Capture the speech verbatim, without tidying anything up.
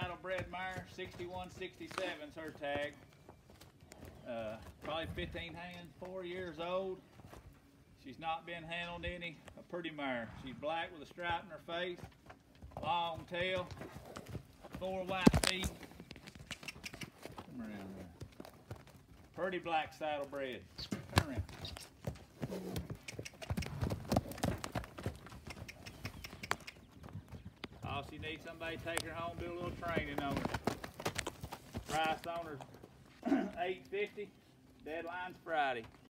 saddlebred mare, sixty-one sixty-seven's her tag. Uh, probably fifteen hands, four years old. She's not been handled any. A pretty mare. She's black with a stripe in her face, long tail, four white feet. Come around there. Pretty black saddlebred. Come around. All she needs, somebody to take her home, do a little training on her. Price on her eight fifty. Deadline's Friday.